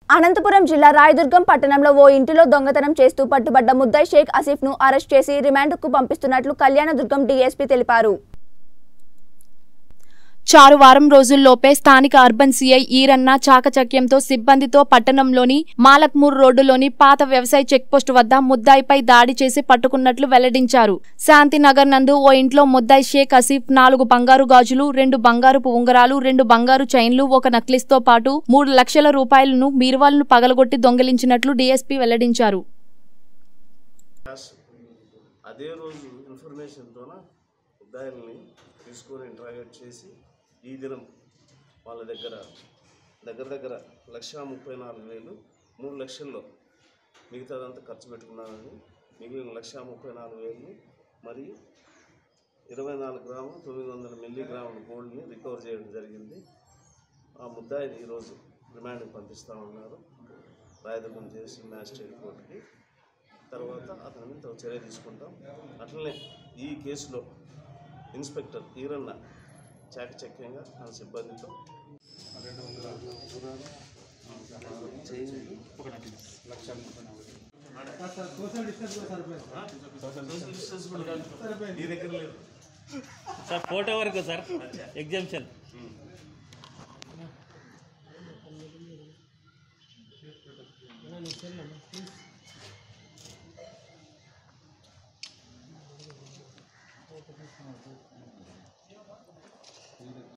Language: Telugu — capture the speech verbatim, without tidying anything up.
అనంతపురం జిల్లా రాయదుర్గం పట్టణంలో ఓ ఇంటిలో దొంగతనం చేస్తూ పట్టుబడ్డ ముద్దాయి షేక్ ఆసిఫ్ ను అరెస్ట్ చేసి రిమాండ్కు పంపిస్తున్నట్లు కళ్యాణదుర్గం డీఎస్పీ తెలిపారు. చారు వారం రోజుల్లోపే స్థానిక అర్బన్ సీఐ ఈరన్న చాకచక్యంతో సిబ్బందితో పట్టణంలోని మాలక్మూర్ రోడ్డులోని పాత వ్యవసాయ చెక్పోస్టు వద్ద ముద్దాయిపై దాడి చేసి పట్టుకున్నట్లు వెల్లడించారు. శాంతినగర్ నందు ఓ ఇంట్లో ముద్దాయి షేక్ ఆసిఫ్ నాలుగు బంగారు గాజులు, రెండు బంగారుపు ఉంగరాలు, రెండు బంగారు చైన్లు, ఒక నక్లిస్ తో పాటు మూడు లక్షల రూపాయలను బీరువాలను పగలగొట్టి దొంగిలించినట్లు డీఎస్పీ వెల్లడించారు. అదే రోజు ఇన్ఫర్మేషన్తోన ముద్దాయిల్ని తీసుకొని ఇంటరాగేట్ చేసి ఈ దినం వాళ్ళ దగ్గర దగ్గర దగ్గర లక్ష ముప్పై నాలుగు వేలు మూడు లక్షల్లో మిగతాదంతా ఖర్చు పెట్టుకున్నానని మిగిలిన లక్ష ముప్పై నాలుగు వేలని మరియు ఇరవై నాలుగు గ్రాములు తొమ్మిది వందల మిల్లీగ్రాముల గోల్డ్ని రికవర్ చేయడం జరిగింది. ఆ ముద్దాయిని ఈరోజు రిమాండ్కి పంపిస్తూ ఉన్నారు రాయదుర్గం చేసి మ్యాజిస్ట్రేట్ కోర్టుకి. తర్వాత అతని మీద చర్య తీసుకుంటాం. అట్లనే ఈ కేసులో ఇన్స్పెక్టర్ ఈరన్న చాకచక్యంగా తన సిబ్బందితో రెండు వందల సార్ ఫోటో వరకు సార్ ఎగ్జామ్షన్